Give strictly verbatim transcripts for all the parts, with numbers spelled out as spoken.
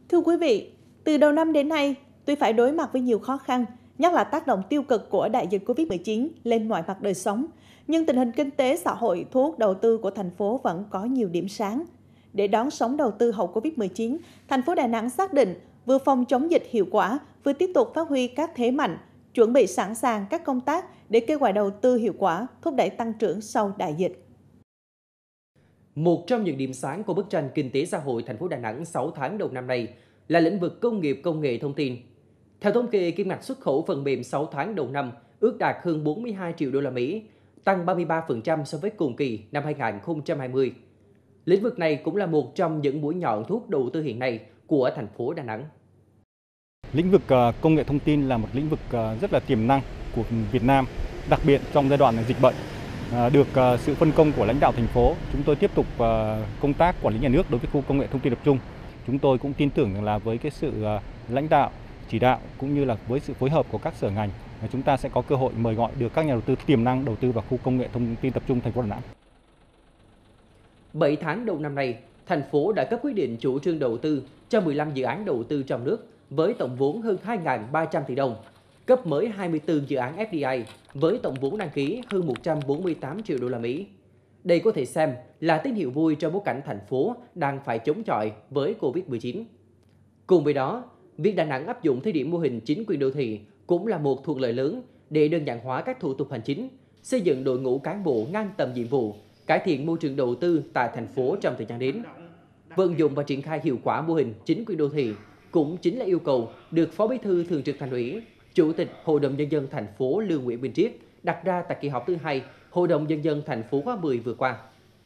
Thưa quý vị, từ đầu năm đến nay, tuy phải đối mặt với nhiều khó khăn, nhất là tác động tiêu cực của đại dịch Covid mười chín lên mọi mặt đời sống, nhưng tình hình kinh tế xã hội thu hút đầu tư của thành phố vẫn có nhiều điểm sáng. Để đón sóng đầu tư hậu Covid mười chín, thành phố Đà Nẵng xác định vừa phòng chống dịch hiệu quả, vừa tiếp tục phát huy các thế mạnh, chuẩn bị sẵn sàng các công tác để kêu gọi đầu tư hiệu quả, thúc đẩy tăng trưởng sau đại dịch. Một trong những điểm sáng của bức tranh kinh tế xã hội thành phố Đà Nẵng sáu tháng đầu năm nay là lĩnh vực công nghiệp công nghệ thông tin. Theo thống kê, kim ngạch xuất khẩu phần mềm sáu tháng đầu năm ước đạt hơn bốn mươi hai triệu đô la Mỹ, tăng ba mươi ba phần trăm so với cùng kỳ năm hai nghìn không trăm hai mươi. Lĩnh vực này cũng là một trong những mũi nhọn thu hút đầu tư hiện nay của thành phố Đà Nẵng. Lĩnh vực công nghệ thông tin là một lĩnh vực rất là tiềm năng của Việt Nam, đặc biệt trong giai đoạn dịch bệnh. Được sự phân công của lãnh đạo thành phố, chúng tôi tiếp tục công tác quản lý nhà nước đối với khu công nghệ thông tin tập trung. Chúng tôi cũng tin tưởng là với cái sự lãnh đạo, chỉ đạo cũng như là với sự phối hợp của các sở ngành, chúng ta sẽ có cơ hội mời gọi được các nhà đầu tư tiềm năng đầu tư vào khu công nghệ thông tin tập trung thành phố Đà Nẵng. bảy tháng đầu năm nay, thành phố đã cấp quyết định chủ trương đầu tư cho mười lăm dự án đầu tư trong nước với tổng vốn hơn hai nghìn ba trăm tỷ đồng, cấp mới hai mươi tư dự án ép đê i với tổng vốn đăng ký hơn một trăm bốn mươi tám triệu đô la Mỹ. Đây có thể xem là tín hiệu vui trong bối cảnh thành phố đang phải chống chọi với Covid mười chín. Cùng với đó, việc Đà Nẵng áp dụng thí điểm mô hình chính quyền đô thị cũng là một thuận lợi lớn để đơn giản hóa các thủ tục hành chính, xây dựng đội ngũ cán bộ ngang tầm nhiệm vụ, cải thiện môi trường đầu tư tại thành phố trong thời gian đến. Vận dụng và triển khai hiệu quả mô hình chính quyền đô thị cũng chính là yêu cầu được Phó Bí thư Thường trực Thành ủy, Chủ tịch Hội đồng Nhân dân thành phố Lương Nguyễn Bình Triết đặt ra tại kỳ họp thứ hai Hội đồng Nhân dân thành phố khóa mười vừa qua.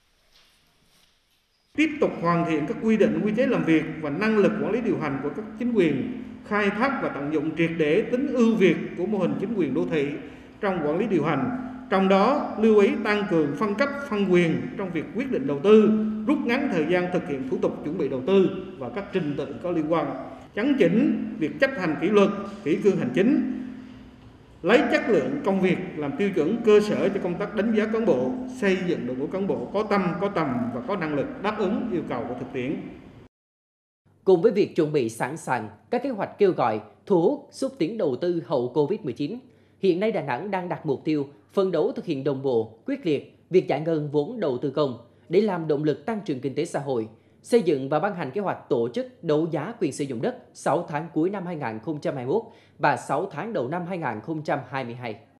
Tiếp tục hoàn thiện các quy định, quy chế làm việc và năng lực quản lý điều hành của các chính quyền, khai thác và tận dụng triệt để tính ưu việt của mô hình chính quyền đô thị trong quản lý điều hành. Trong đó, lưu ý tăng cường phân cấp, phân quyền trong việc quyết định đầu tư, rút ngắn thời gian thực hiện thủ tục chuẩn bị đầu tư và các trình tự có liên quan, chấn chỉnh việc chấp hành kỷ luật, kỷ cương hành chính, lấy chất lượng công việc làm tiêu chuẩn cơ sở cho công tác đánh giá cán bộ, xây dựng đội ngũ cán bộ có tâm, có tầm và có năng lực đáp ứng yêu cầu của thực tiễn. Cùng với việc chuẩn bị sẵn sàng các kế hoạch kêu gọi, thu hút, xúc tiến đầu tư hậu Covid mười chín, hiện nay Đà Nẵng đang đặt mục tiêu phấn đấu thực hiện đồng bộ, quyết liệt việc giải ngân vốn đầu tư công để làm động lực tăng trưởng kinh tế xã hội, xây dựng và ban hành kế hoạch tổ chức đấu giá quyền sử dụng đất sáu tháng cuối năm hai nghìn không trăm hai mươi mốt và sáu tháng đầu năm hai nghìn không trăm hai mươi hai.